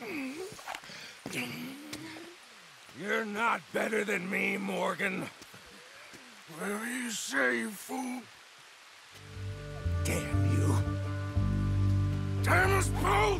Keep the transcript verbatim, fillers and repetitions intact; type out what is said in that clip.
You're not better than me, Morgan. Whatever you say, you fool. Damn you. Damn us both!